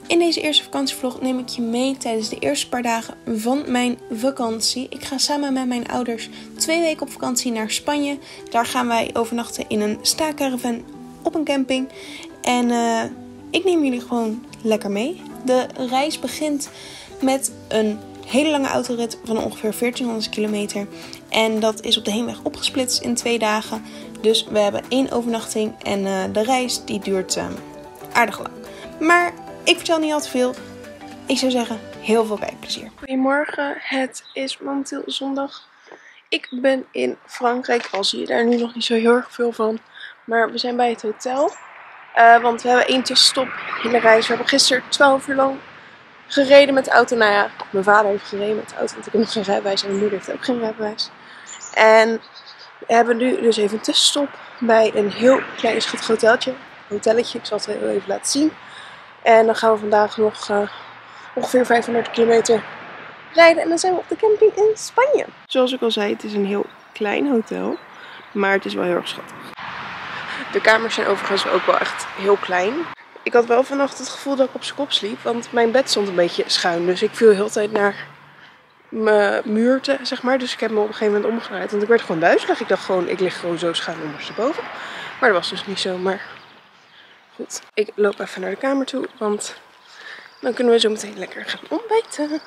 In deze eerste vakantievlog neem ik je mee tijdens de eerste paar dagen van mijn vakantie. Ik ga samen met mijn ouders 2 weken op vakantie naar Spanje. Daar gaan wij overnachten in een staakerven op een camping. En ik neem jullie gewoon lekker mee. De reis begint met een hele lange autorit van ongeveer 1400 kilometer. En dat is op de heenweg opgesplitst in 2 dagen. Dus we hebben 1 overnachting en de reis die duurt aardig lang. Maar ik vertel niet al te veel. Ik zou zeggen, heel veel kijkplezier. Goedemorgen, het is momenteel zondag. Ik ben in Frankrijk, al zie je daar nu nog niet zo heel erg veel van. Maar we zijn bij het hotel. Want we hebben 1 tussenstop in de reis. We hebben gisteren 12 uur lang gereden met de auto. Nou ja, mijn vader heeft gereden met de auto, want ik heb nog geen rijbewijs. En mijn moeder heeft ook geen rijbewijs. En we hebben nu dus even een tussenstop bij een heel klein schattig hotelletje. Ik zal het heel even laten zien. En dan gaan we vandaag nog ongeveer 500 kilometer rijden. En dan zijn we op de camping in Spanje. Zoals ik al zei, het is een heel klein hotel. Maar het is wel heel erg schattig. De kamers zijn overigens ook wel echt heel klein. Ik had wel vannacht het gevoel dat ik op z'n kop sliep. Want mijn bed stond een beetje schuin. Dus ik viel de hele tijd naar mijn muur, zeg maar. Dus ik heb me op een gegeven moment omgedraaid. Want ik werd gewoon duizelig. Ik dacht gewoon, ik lig gewoon zo schuin ondersteboven. Maar dat was dus niet zo. Maar goed, ik loop even naar de kamer toe. Want dan kunnen we zo meteen lekker gaan ontbijten.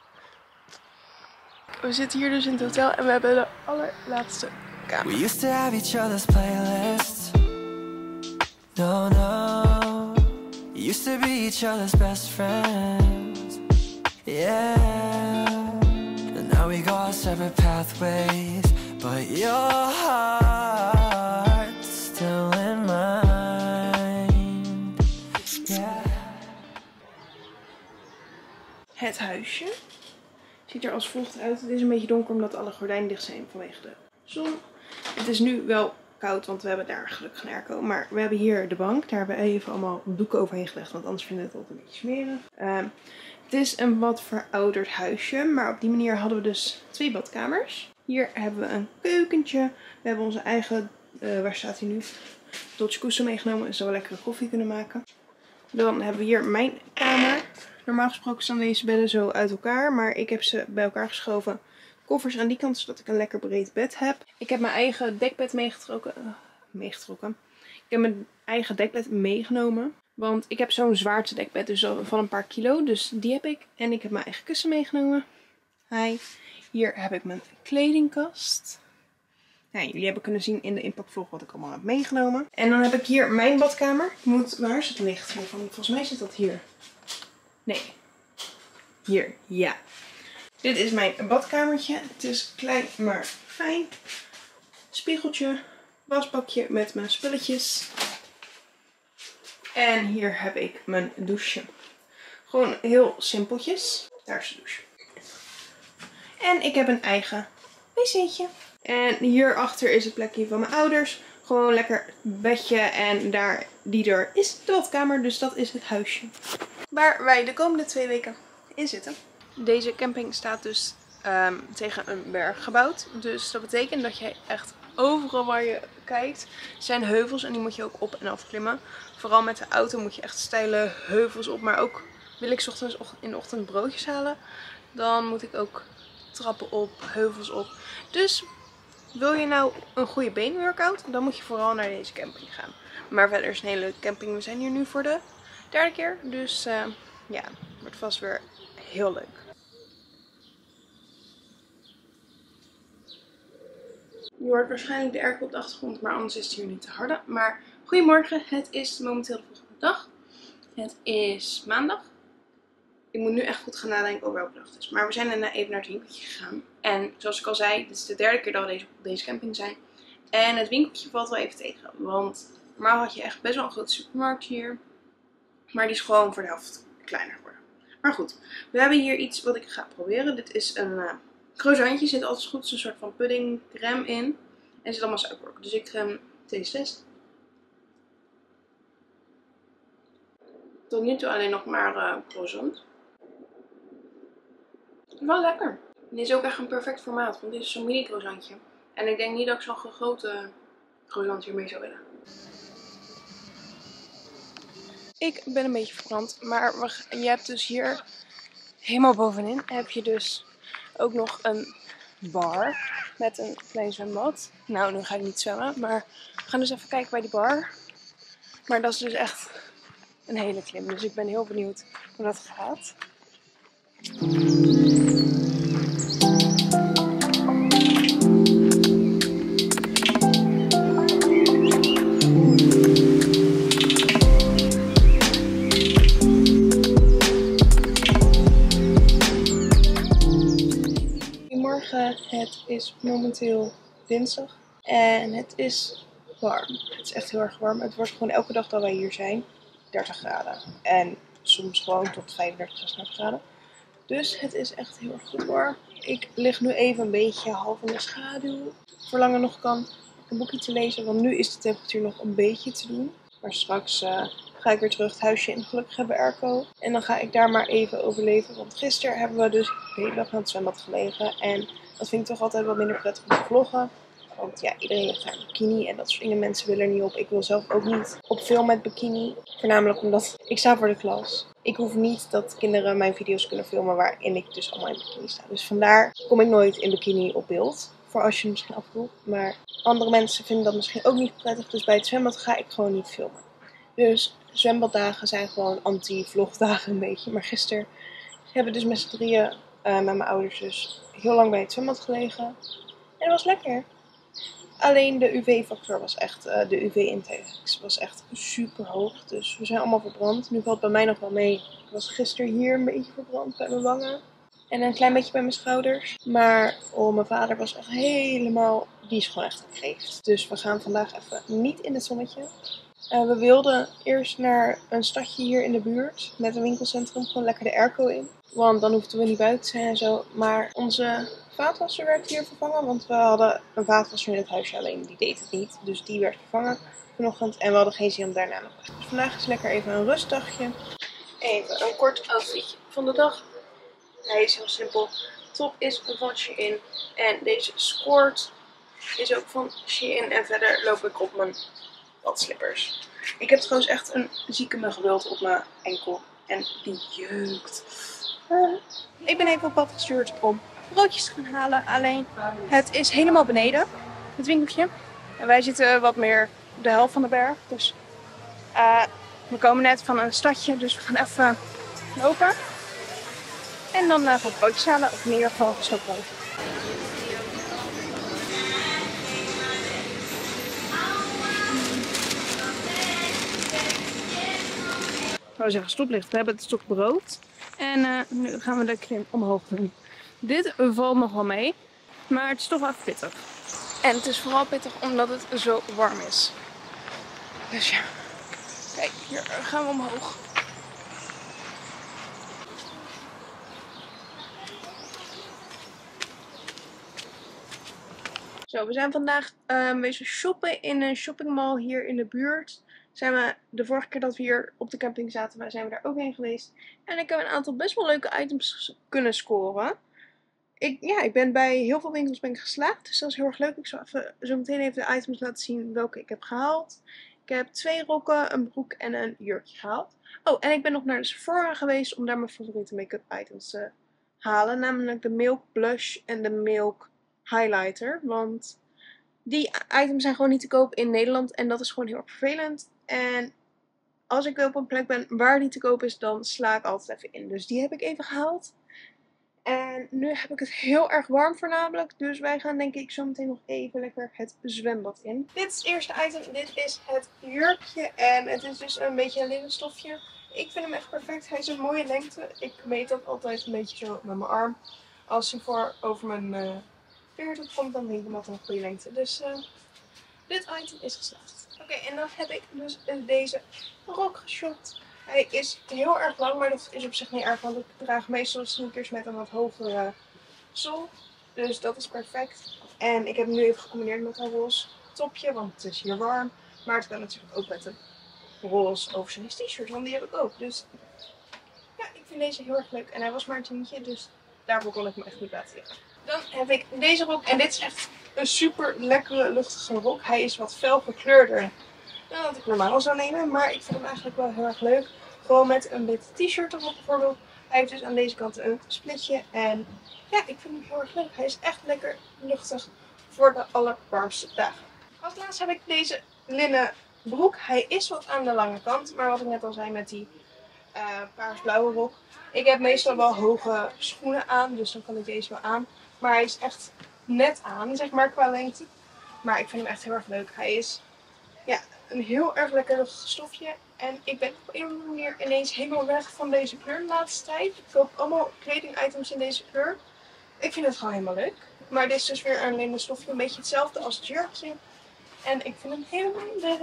We zitten hier dus in het hotel en we hebben de allerlaatste kamer. We used to have each other's playlists. No, no. Used to be each other's best friends. Yeah. And now we go our separate pathways. But your heart's still in mine. Yeah. Het huisje ziet er als volgt uit. Het is een beetje donker omdat alle gordijnen dicht zijn vanwege de zon. Het is nu wel koud, want we hebben daar gelukkig een airco. Maar we hebben hier de bank. Daar hebben we even allemaal doeken overheen gelegd, want anders vinden we het altijd een beetje smerig. Het is een wat verouderd huisje, maar op die manier hadden we dus 2 badkamers. Hier hebben we een keukentje. We hebben onze eigen, waar staat hij nu? Dolce Gusto meegenomen, zodat we lekkere koffie kunnen maken. Dan hebben we hier mijn kamer. Normaal gesproken staan deze bedden zo uit elkaar, maar ik heb ze bij elkaar geschoven. Koffers aan die kant, zodat ik een lekker breed bed heb. Ik heb mijn eigen dekbed meegetrokken. Ik heb mijn eigen dekbed meegenomen. Want ik heb zo'n zwaarte dus van een paar kilo. Dus die heb ik. En ik heb mijn eigen kussen meegenomen. Hi. Hier heb ik mijn kledingkast. Nou, jullie hebben kunnen zien in de inpakvlog wat ik allemaal heb meegenomen. En dan heb ik hier mijn badkamer. Waar is het licht? Volgens mij zit dat hier. Nee. Hier, ja. Dit is mijn badkamertje. Het is klein, maar fijn. Spiegeltje. Wasbakje met mijn spulletjes. En hier heb ik mijn douche. Gewoon heel simpeltjes. Daar is de douche. En ik heb een eigen wc'tje. En hierachter is het plekje van mijn ouders. Gewoon lekker bedje. En daar, die deur is de badkamer. Dus dat is het huisje. Waar wij de komende 2 weken in zitten. Deze camping staat dus tegen een berg gebouwd. Dus dat betekent dat je echt overal waar je kijkt zijn heuvels. En die moet je ook op en af klimmen. Vooral met de auto moet je echt steile heuvels op. Maar ook wil ik 's ochtends in de ochtend broodjes halen. Dan moet ik ook trappen op, heuvels op. Dus wil je nou een goede beenworkout, dan moet je vooral naar deze camping gaan. Maar verder is een hele leuke camping. We zijn hier nu voor de 3e keer. Dus ja, het wordt vast weer heel leuk. Je hoort waarschijnlijk de airco op de achtergrond, maar anders is het hier niet te harde. Maar goedemorgen, het is momenteel de volgende dag. Het is maandag. Ik moet nu echt goed gaan nadenken over welke dag het is. Maar we zijn daarna even naar het winkeltje gegaan. En zoals ik al zei, dit is de 3e keer dat we op deze camping zijn. En het winkeltje valt wel even tegen. Want normaal had je echt best wel een grote supermarkt hier. Maar die is gewoon voor de helft kleiner geworden. Maar goed, we hebben hier iets wat ik ga proberen. Dit is een croissantje. Er zit altijd goed een soort van pudding crème in. En er zit allemaal suiker op. Dus ik test. Tot nu toe alleen nog maar croissant. Wel lekker. Dit is ook echt een perfect formaat. Want dit is zo'n mini croissantje. En ik denk niet dat ik zo'n grote croissant hiermee zou willen. Ik ben een beetje verbrand, maar je hebt dus hier helemaal bovenin heb je dus ook nog een bar met een klein zwembad. Nou, nu ga ik niet zwemmen, maar we gaan dus even kijken bij die bar. Maar dat is dus echt een hele klim, dus ik ben heel benieuwd hoe dat gaat. Goedemorgen, het is momenteel dinsdag en het is warm. Het is echt heel erg warm. Het wordt gewoon elke dag dat wij hier zijn 30 graden en soms gewoon tot 35, 36 graden. Dus het is echt heel erg goed warm. Ik lig nu even een beetje half in de schaduw. Verlangen nog kan een boekje te lezen, want nu is de temperatuur nog een beetje te doen. Maar straks ga ik weer terug het huisje in. Gelukkig hebben we airco. En dan ga ik daar maar even overleven. Want gisteren hebben we dus de hele dag aan het zwembad gelegen. En dat vind ik toch altijd wat minder prettig om te vloggen. Want ja, iedereen ligt daar in bikini en dat soort dingen. Mensen willen er niet op. Ik wil zelf ook niet op film met bikini. Voornamelijk omdat ik sta voor de klas. Ik hoef niet dat kinderen mijn video's kunnen filmen waarin ik dus allemaal in bikini sta. Dus vandaar kom ik nooit in bikini op beeld. Voor als je het misschien afvroeg. Maar andere mensen vinden dat misschien ook niet prettig. Dus bij het zwembad ga ik gewoon niet filmen. Dus zwembaddagen zijn gewoon anti-vlogdagen een beetje. Maar gisteren hebben we dus met z'n drieën met mijn ouders dus heel lang bij het zwembad gelegen. En dat was lekker. Alleen de UV-factor was echt, de UV-index was echt super hoog. Dus we zijn allemaal verbrand. Nu valt het bij mij nog wel mee. Ik was gisteren hier een beetje verbrand bij mijn wangen. En een klein beetje bij mijn schouders. Maar mijn vader was echt helemaal, die is gewoon echt gekreefd. Dus we gaan vandaag even niet in het zonnetje. We wilden eerst naar een stadje hier in de buurt met een winkelcentrum, gewoon lekker de airco in. Want dan hoefden we niet buiten te zijn en zo. Maar onze vaatwasser werd hier vervangen, want we hadden een vaatwasser in het huisje, alleen die deed het niet. Dus die werd vervangen vanochtend en we hadden geen zin om daarna nog weg. Dus vandaag is lekker even een rustdagje. Even een kort outfitje van de dag. Hij is heel simpel. Top is van Shein en deze skirt is ook van Shein en verder loop ik op mijn slippers. Ik heb trouwens echt een zieke muggenbult op mijn enkel en die jeukt. Ik ben even op pad gestuurd om broodjes te gaan halen. Alleen het is helemaal beneden, het winkeltje. En wij zitten wat meer op de helft van de berg. Dus we komen net van een stadje, dus we gaan even lopen. En dan gaan we broodjes halen, of in ieder geval gestookt brood. Ik zou zeggen stoplicht. We hebben het stuk brood. En nu gaan we de klim omhoog doen. Dit valt nog wel mee. Maar het is toch wel even pittig. En het is vooral pittig omdat het zo warm is. Dus ja. Kijk, hier gaan we omhoog. Zo, we zijn vandaag wezen shoppen in een shoppingmall hier in de buurt. Zijn we de vorige keer dat we hier op de camping zaten, zijn we daar ook heen geweest. En ik heb een aantal best wel leuke items kunnen scoren. Ik ben bij heel veel winkels geslaagd, dus dat is heel erg leuk. Ik zal even zo meteen even de items laten zien welke ik heb gehaald. Ik heb 2 rokken, een broek en een jurkje gehaald. Oh, en ik ben nog naar de Sephora geweest om daar mijn favoriete make-up items te halen. Namelijk de Milk Blush en de Milk Highlighter. Want die items zijn gewoon niet te koop in Nederland en dat is gewoon heel erg vervelend. En als ik op een plek ben waar die te koop is, dan sla ik altijd even in. Dus die heb ik even gehaald. En nu heb ik het heel erg warm voornamelijk. Dus wij gaan denk ik zo meteen nog even lekker het zwembad in. Dit is het eerste item. Dit is het jurkje. En het is dus een beetje een linnenstofje. Ik vind hem echt perfect. Hij is een mooie lengte. Ik meet dat altijd een beetje zo met mijn arm. Als hij voor over mijn 40 komt, dan denk ik dat een goede lengte. Dus dit item is geslaagd. Oké, en dan heb ik dus deze rok geshopt. Hij is heel erg lang, maar dat is op zich niet erg, want ik draag meestal sneakers met een wat hogere zool. Dus dat is perfect. En ik heb hem nu even gecombineerd met een roze topje, want het is hier warm. Maar het kan natuurlijk ook met een roze oversized t-shirt, want die heb ik ook. Dus ja, ik vind deze heel erg leuk. En hij was maar een tientje, dus daarvoor kon ik me echt goed laten liggen. Dan heb ik deze rok en dit is echt een super lekkere luchtige rok. Hij is wat fel gekleurder dan dat ik normaal zou nemen. Maar ik vind hem eigenlijk wel heel erg leuk. Gewoon met een wit t-shirt erop bijvoorbeeld. Hij heeft dus aan deze kant een splitje. En ja, ik vind hem heel erg leuk. Hij is echt lekker luchtig voor de allerwarmste dagen. Als laatste heb ik deze linnen broek. Hij is wat aan de lange kant. Maar wat ik net al zei met die paars-blauwe rok. Ik heb meestal wel hoge schoenen aan. Dus dan kan ik deze wel aan. Maar hij is echt net aan, zeg maar, qua lengte. Maar ik vind hem echt heel erg leuk. Hij is ja, een heel erg lekker stofje. En ik ben op een of andere manier ineens helemaal weg van deze kleur de laatste tijd. Ik koop allemaal kledingitems in deze kleur. Ik vind het gewoon helemaal leuk. Maar dit is dus weer een linnen stofje. Een beetje hetzelfde als het jurkje. En ik vind hem helemaal leuk.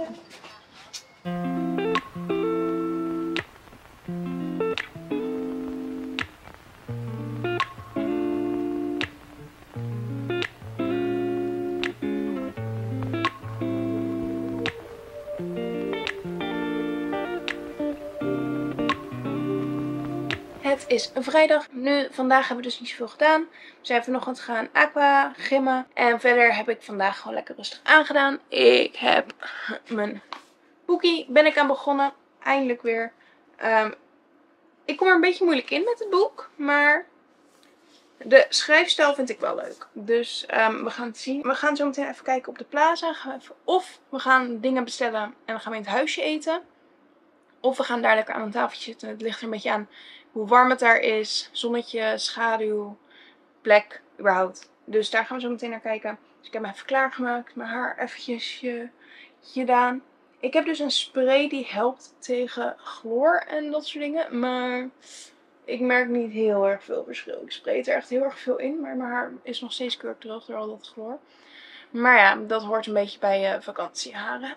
Het is een vrijdag. Vandaag hebben we dus niet zoveel gedaan. We zijn vanochtend gaan aqua gymmen. En verder heb ik vandaag gewoon lekker rustig aangedaan. Ik heb mijn boekie ben ik aan begonnen. Eindelijk weer. Ik kom er een beetje moeilijk in met het boek. Maar de schrijfstijl vind ik wel leuk. Dus we gaan het zien. We gaan zo meteen even kijken op de plaza. Of we gaan dingen bestellen en dan gaan we in het huisje eten. Of we gaan daar lekker aan een tafeltje zitten. Het ligt er een beetje aan hoe warm het daar is. Zonnetje, schaduw, plek, überhaupt. Dus daar gaan we zo meteen naar kijken. Dus ik heb me even klaargemaakt. Mijn haar eventjes gedaan. Ik heb dus een spray die helpt tegen chloor en dat soort dingen. Maar ik merk niet heel erg veel verschil. Ik spray er echt heel erg veel in. Maar mijn haar is nog steeds kurkdroog door al dat chloor. Maar ja, dat hoort een beetje bij vakantieharen.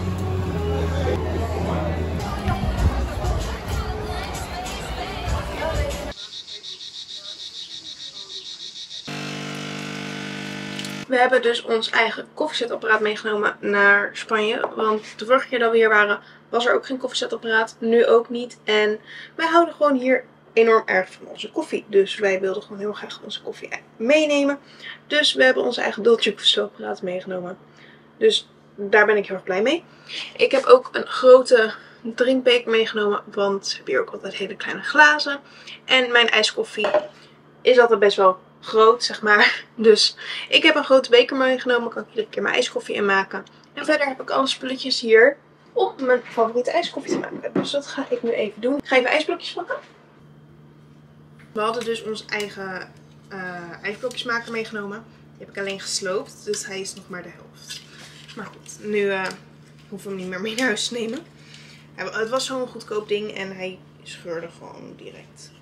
We hebben dus ons eigen koffiezetapparaat meegenomen naar Spanje. Want de vorige keer dat we hier waren, was er ook geen koffiezetapparaat. Nu ook niet. En wij houden gewoon hier enorm erg van onze koffie. Dus wij wilden gewoon heel graag onze koffie meenemen. Dus we hebben ons eigen Dolce Gusto apparaat meegenomen. Dus daar ben ik heel erg blij mee. Ik heb ook een grote drinkbeker meegenomen. Want we hebben hier ook altijd hele kleine glazen. En mijn ijskoffie is altijd best wel groot, zeg maar. Dus ik heb een grote beker meegenomen. Kan ik iedere keer mijn ijskoffie in maken. En verder heb ik alle spulletjes hier om mijn favoriete ijskoffie te maken. Dus dat ga ik nu even doen. Ik ga even ijsblokjes pakken. We hadden dus ons eigen ijsblokjesmaker meegenomen. Die heb ik alleen gesloopt. Dus hij is nog maar de helft. Maar goed, nu hoeven we hem niet meer mee naar huis te nemen. Het was zo'n goedkoop ding en hij scheurde gewoon direct.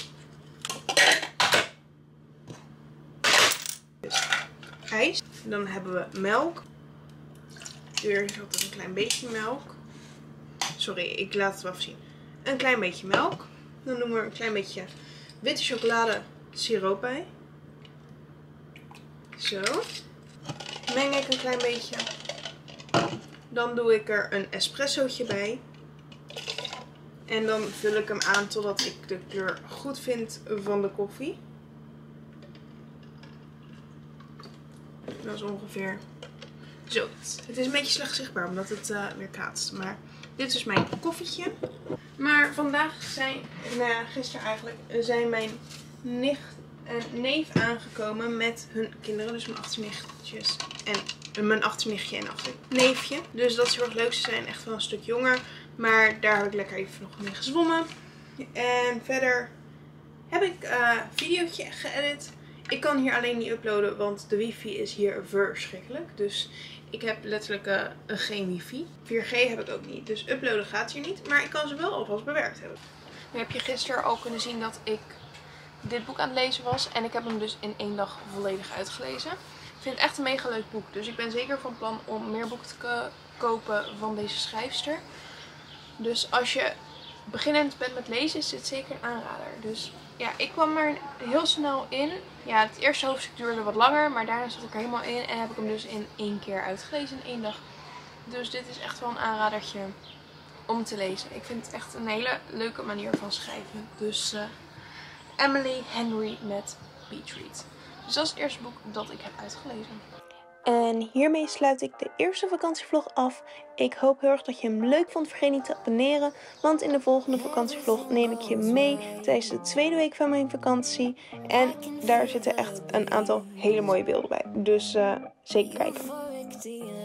Dus ijs. Dan hebben we melk. Hier is altijd een klein beetje melk. Sorry, ik laat het wel even zien. Een klein beetje melk. Dan doen we een klein beetje witte chocolade siroop bij. Zo. Meng ik een klein beetje. Dan doe ik er een espressootje bij. En dan vul ik hem aan totdat ik de kleur goed vind van de koffie. Dat is ongeveer zo. Het is een beetje slecht zichtbaar omdat het weer kaatst. Maar dit is dus mijn koffietje. Maar vandaag gisteren eigenlijk, zijn mijn nicht en neef aangekomen met hun kinderen. Dus mijn achternichtjes en mijn achternichtje en achterneefje. Dus dat is heel erg leuk. Ze zijn echt wel een stuk jonger. Maar daar heb ik lekker even nog mee gezwommen. En verder heb ik een videootje geëdit. Ik kan hier alleen niet uploaden, want de wifi is hier verschrikkelijk. Dus ik heb letterlijk geen wifi. 4G heb ik ook niet, dus uploaden gaat hier niet. Maar ik kan ze wel alvast bewerkt hebben. Nu heb je gisteren al kunnen zien dat ik dit boek aan het lezen was. En ik heb hem dus in 1 dag volledig uitgelezen. Ik vind het echt een mega leuk boek. Dus ik ben zeker van plan om meer boeken te kopen van deze schrijfster. Dus als je beginnend bent met lezen, is dit zeker een aanrader. Dus ja, ik kwam er heel snel in. Ja, het eerste hoofdstuk duurde wat langer, maar daarna zat ik er helemaal in. En heb ik hem dus in 1 keer uitgelezen in 1 dag. Dus dit is echt wel een aanradertje om te lezen. Ik vind het echt een hele leuke manier van schrijven. Dus Emily Henry met Beach Read. Dus dat is het eerste boek dat ik heb uitgelezen. En hiermee sluit ik de eerste vakantievlog af. Ik hoop heel erg dat je hem leuk vond. Vergeet niet te abonneren, want in de volgende vakantievlog neem ik je mee tijdens de tweede week van mijn vakantie. En daar zitten echt een aantal hele mooie beelden bij. Dus zeker kijken.